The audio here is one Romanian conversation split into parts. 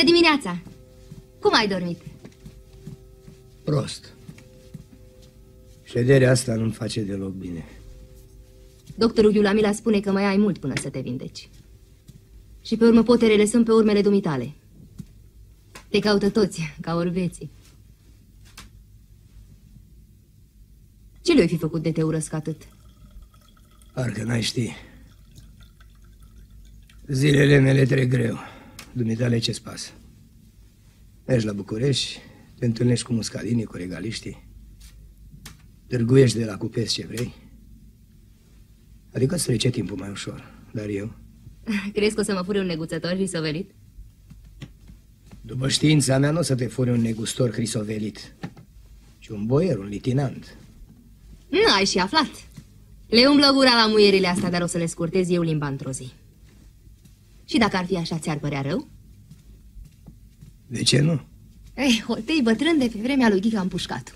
Bună dimineața! Cum ai dormit? Prost. Șederea asta nu-mi face deloc bine. Doctorul Iulamila spune că mai ai mult până să te vindeci. Și pe urmă poterele sunt pe urmele dumitale. Te caută toți, ca orbeții. Ce le-ai fi făcut de te urăsc atât? Parcă n-ai ști. Zilele mele trec greu. Dumitale, ce-ți pasă? Mergi la București, te întâlnești cu muscadinii, cu regaliștii, târguiești de la cupezi ce vrei. Adică îți trece timpul mai ușor, dar eu... Crezi că o să mă fure un neguțător hrisovelit? După știința mea, nu o să te fure un negustor hrisovelit, ci un boier, un litinant. Nu, ai și aflat. Le umblă gura la muierile astea, dar o să le scurtez eu limba într-o zi. Și dacă ar fi așa, ți-ar părea rău? De ce nu? Holtei bătrân de pe vremea lui Ghica împușcat.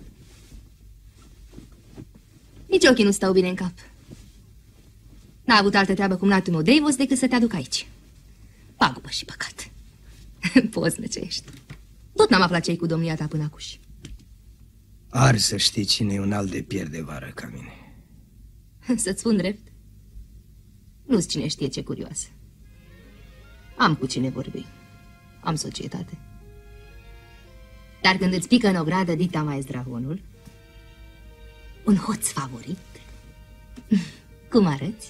Nici ochii nu stau bine în cap. N-a avut altă treabă cum natul meu Davos decât să te aduc aici. Pagubă și păcat. Poznă ce ești. Tot n-am aflat ce-i cu domnia ta până acuși. Ar să știi cine e un alt de pierd de vară ca mine. Să-ți spun drept? Nu-ți cine știe ce curioasă. Am cu cine vorbi. Am societate. Dar când îți pică în ogradă dita mai zdrahonul, un hoț favorit, cum arăți?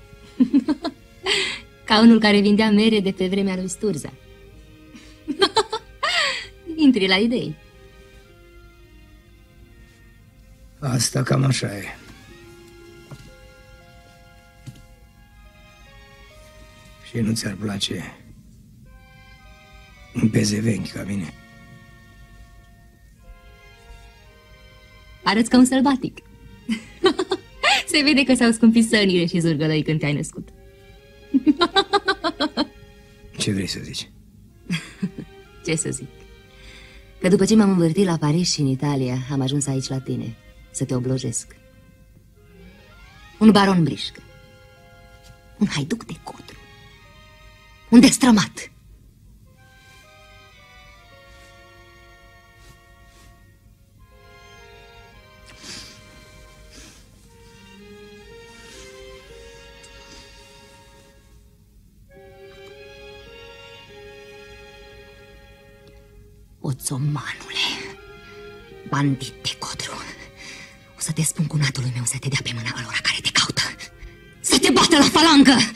Ca unul care vindea mere de pe vremea lui Sturza. Intri la idei. Asta cam așa e. Și nu ți-ar place un pezevenchi ca mine? Arăți ca un sălbatic. Se vede că s-au scumpit sănile și zurgălăi când te-ai născut. Ce vrei să zici? Ce să zic? Că după ce m-am învârtit la Paris și în Italia, am ajuns aici la tine, să te oblojesc. Un baron brișcă. Un haiduc de Codru. Un destrămat. Oțomanule, bandit de Codru, o să te spun cu natului meu să te dea pe mâna alora care te caută, să te bată la falangă!